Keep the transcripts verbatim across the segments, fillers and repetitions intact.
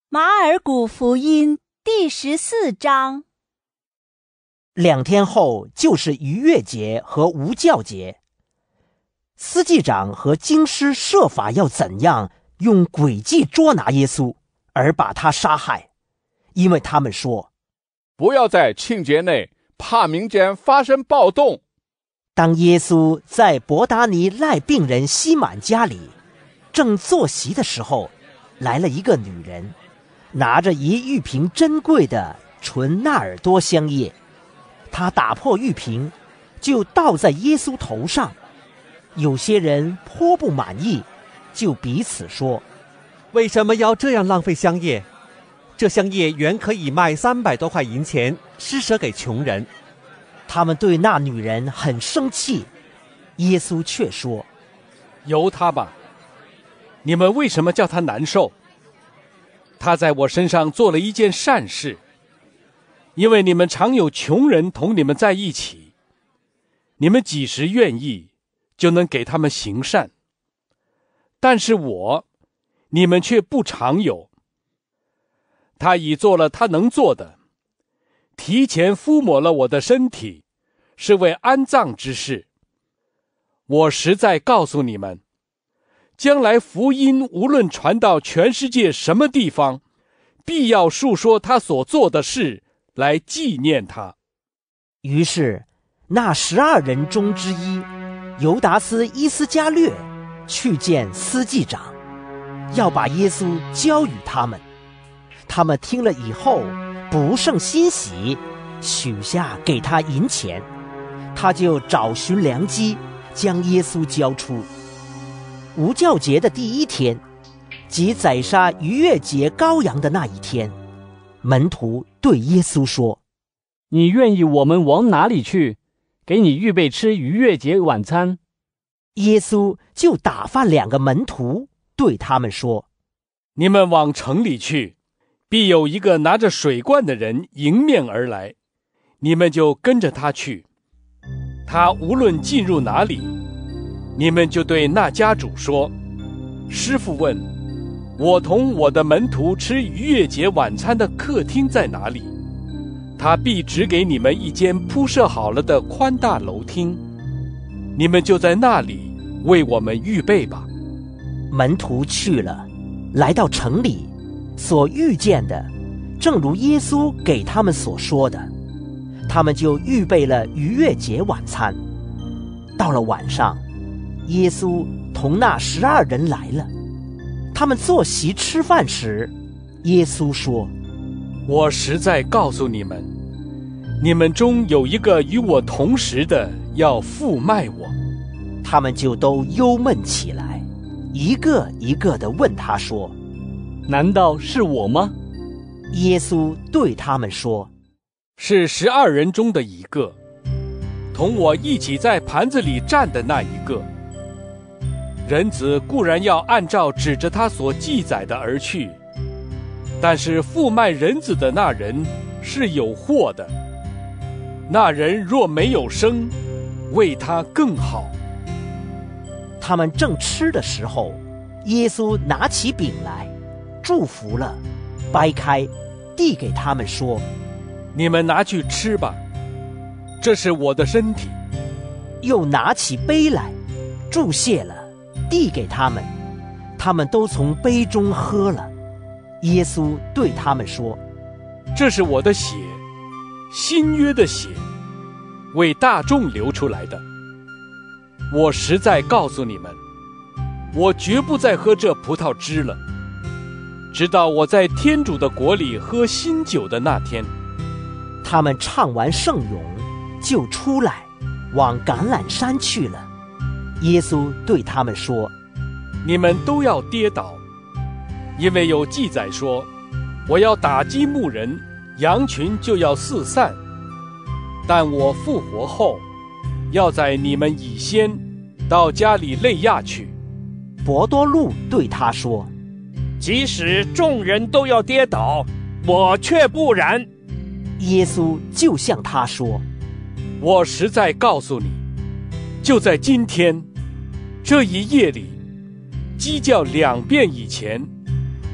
马尔谷福音第十四章。 两天后就是逾越节和无酵节。司祭长和经师设法要怎样用诡计捉拿耶稣，而把他杀害，因为他们说， 不要在庆节内怕民间发生暴动。 当耶稣在伯达尼赖病人西满家里正坐席的时候，来了一个女人，拿着一玉瓶珍贵的纯纳尔多香液，她打破玉瓶，就倒在耶稣头上。有些人颇不满意，就彼此说， 为什么要这样浪费香叶？这香叶原可以卖三百多块银钱，施舍给穷人。 他们对那女人很生气，耶稣却说， 由她吧，你们为什么叫她难受？她在我身上做了一件善事，因为你们常有穷人同你们在一起，你们几时愿意就能给他们行善，但是我你们却不常有。他已做了他能做的，提前敷抹了我的身体，是为安葬之事。我实在告诉你们，将来福音无论传到全世界什么地方，必要述说他所做的事，来纪念他。 于是那十二人中之一犹达斯伊斯加略去见司祭长，要把耶稣交与他们。他们听了以后不胜欣喜，许下给他银钱，他就找寻良机，将耶稣交出。无酵节的第一天，即宰杀逾越节羔羊的那一天，门徒对耶稣说， 你愿意我们往哪里去，给你预备吃逾越节晚餐？ 耶稣就打发两个门徒对他们说， 你们往城里去，必有一个拿着水罐的人迎面而来，你们就跟着他去。他无论进入哪里，你们就对那家主说，师傅问，我同我的门徒吃逾越节晚餐的客厅在哪里？他必指给你们一间铺设好了的宽大楼厅，你们就在那里为我们预备吧。 门徒去了，来到城里，所遇见的正如耶稣给他们所说的，他们就预备了逾越节晚餐。到了晚上，耶稣同那十二人来了，他们坐席吃饭时，耶稣说， 我实在告诉你们，你们中有一个与我同食的要负卖我。 他们就都忧闷起来，一个一个地问他说， 难道是我吗？ 耶稣对他们说， 是十二人中的一个，同我一起在盘子里站的那一个。人子固然要按照指着他所记载的而去，但是负卖人子的那人是有祸的。那人若没有生，为他更好。 他们正吃的时候，耶稣拿起饼来，祝福了，掰开，递给他们说， 你们拿去吃吧，这是我的身体。 又拿起杯来，祝谢了，递给他们，他们都从杯中喝了。耶稣对他们说， 这是我的血，新约的血，为大众流出来的。我实在告诉你们，我绝不再喝这葡萄汁了，直到我在天主的国里喝新酒的那天。 他们唱完圣咏，就出来，往橄榄山去了。耶稣对他们说， 你们都要跌倒，因为有记载说，我要打击牧人，羊群就要四散。但我复活后，要在你们以先到加里肋亚去。 伯多禄对他说， 即使众人都要跌倒，我却不然。 耶稣就向他说， 我实在告诉你，就在今天这一夜里，鸡叫两遍以前，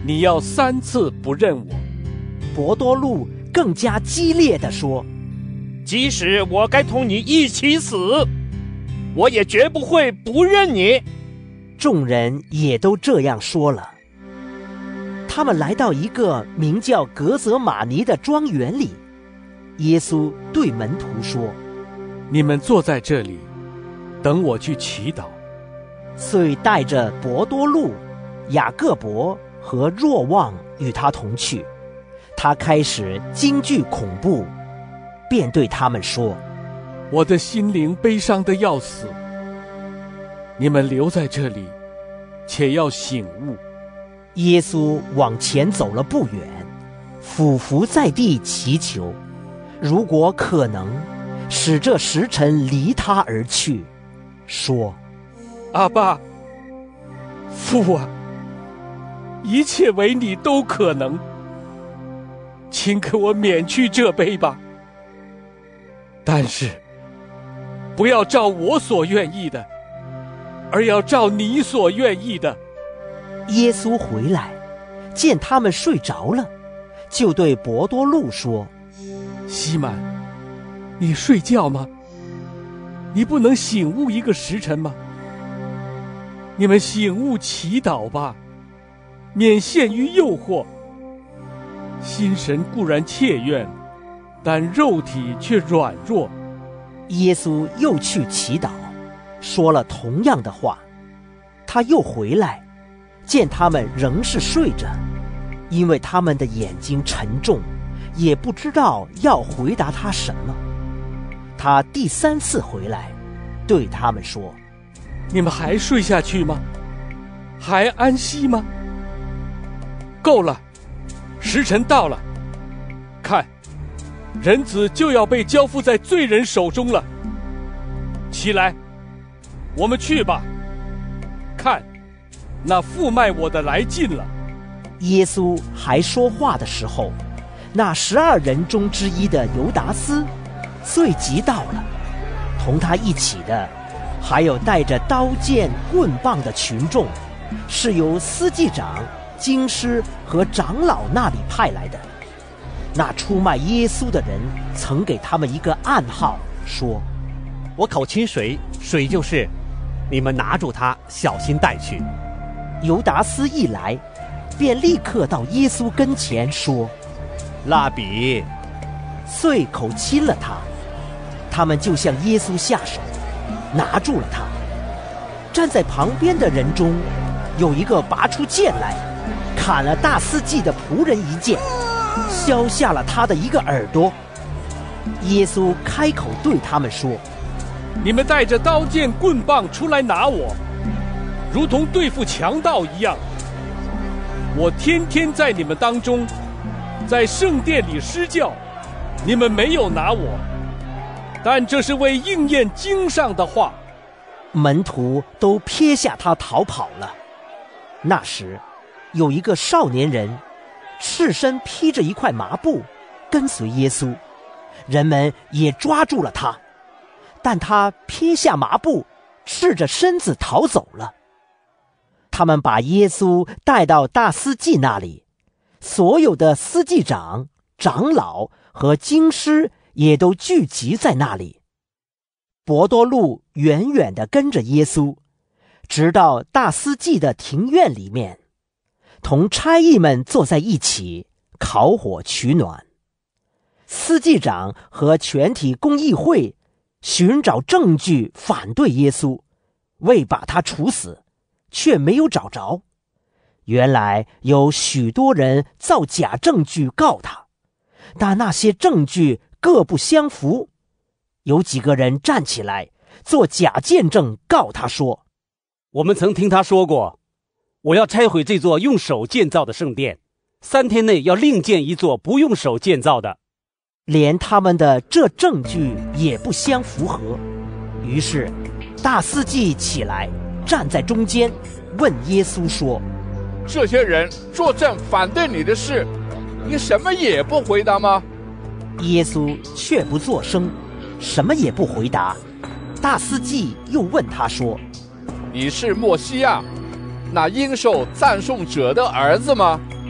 你要三次不认我。” 伯多禄更加激烈地说：“ 即使我该同你一起死，我也绝不会不认你。” 众人也都这样说了。他们来到一个名叫格泽马尼的庄园里，耶稣对门徒说：“ 你们坐在这里，等我去祈祷。” 遂带着伯多禄、雅各伯和若望与他同去。他开始惊惧恐怖，便对他们说：“ 我的心灵悲伤得要死，你们留在这里，且要醒悟。” 耶稣往前走了不远，俯伏在地祈求，如果可能，使这时辰离他而去，说：“ 阿爸，父啊，一切为你都可能，请给我免去这杯吧。但是，不要照我所愿意的，而要照你所愿意的。” 耶稣回来，见他们睡着了，就对伯多禄说：“ 西满，你睡觉吗？你不能醒悟一个时辰吗？你们醒悟祈祷吧，免陷于诱惑。心神固然切愿，但肉体却软弱。” 耶稣又去祈祷，说了同样的话。他又回来，见他们仍是睡着，因为他们的眼睛沉重，也不知道要回答他什么。他第三次回来，对他们说：“ 你们还睡下去吗？还安息吗？够了，时辰到了，看，人子就要被交付在罪人手中了。起来，我们去吧。看，那负卖我的来近了。” 耶稣还说话的时候，那十二人中之一的犹达斯遂即到了，同他一起的还有带着刀剑棍棒的群众，是由司祭长、经师和长老那里派来的。那出卖耶稣的人曾给他们一个暗号，说：“ 我口亲水，水就是，你们拿住他，小心带去。” 犹达斯一来，便立刻到耶稣跟前说：“ 拉比。” 遂口亲了他。他们就向耶稣下手，拿住了他。站在旁边的人中，有一个拔出剑来，砍了大司祭的仆人一剑，削下了他的一个耳朵。耶稣开口对他们说：“ 你们带着刀剑棍棒出来拿我，如同对付强盗一样。我天天在你们当中，在圣殿里施教，你们没有拿我，但这是为应验经上的话。” 门徒都撇下他逃跑了。那时，有一个少年人，赤身披着一块麻布，跟随耶稣，人们也抓住了他，但他撇下麻布，赤着身子逃走了。他们把耶稣带到大司祭那里，所有的司祭长、长老和经师也都聚集在那里。伯多禄远远地跟着耶稣，直到大司祭的庭院里面，同差役们坐在一起，烤火取暖。司祭长和全体公议会寻找证据反对耶稣，为把他处死，却没有找着。原来有许多人造假证据告他，但那些证据各不相符。有几个人站起来做假见证，告他说：“ 我们曾听他说过，我要拆毁这座用手建造的圣殿，三天内要另建一座不用手建造的。” 连他们的这证据也不相符合。于是大司祭起来站在中间，问耶稣说：“ 这些人作证反对你的事，你什么也不回答吗？” 耶稣却不作声，什么也不回答。大司祭又问他说：“ 你是默西亚，那应受赞颂者的儿子吗？”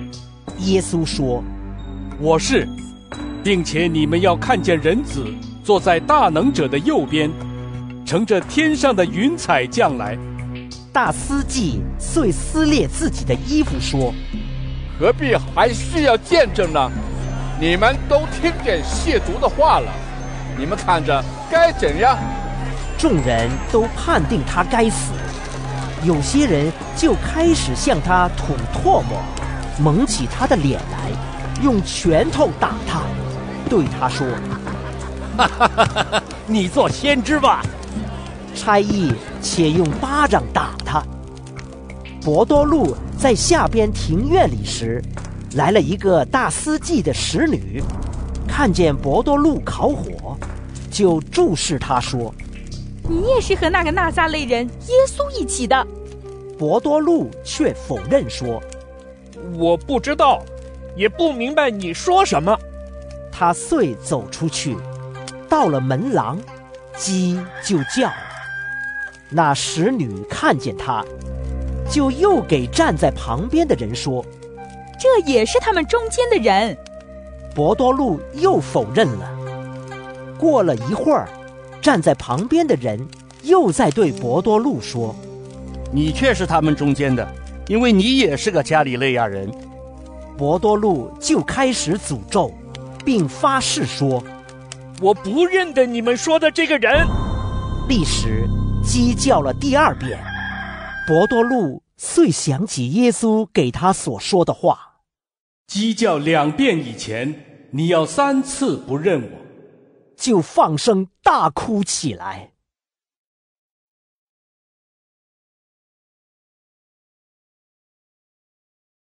耶稣说：“ 我是，并且你们要看见人子坐在大能者的右边，乘着天上的云彩降来。” 大司祭遂撕裂自己的衣服说：“ 何必还需要见证呢？你们都听见亵渎的话了，你们看着该怎样？” 众人都判定他该死，有些人就开始向他吐唾沫，蒙起他的脸来，用拳头打他，对他说：“ 哈哈哈哈！你做先知吧！” 差役且用巴掌打他。伯多禄在下边庭院里时，来了一个大司祭的使女，看见伯多禄烤火，就注视他说：“ 你也是和那个拿撒勒人耶稣一起的。” 伯多禄却否认说：“ 我不知道，也不明白你说什么。” 他遂走出去，到了门廊，鸡就叫了。那使女看见他，就又给站在旁边的人说：“ 这也是他们中间的人。” 伯多禄又否认了。过了一会儿，站在旁边的人又在对伯多禄说：“ 你却是他们中间的，因为你也是个加里肋亚人。” 伯多禄就开始诅咒，并发誓说：“ 我不认得你们说的这个人。” 立时鸡叫了第二遍，伯多禄遂想起耶稣给他所说的话：“ 鸡叫两遍以前，你要三次不认我。” 就放声大哭起来。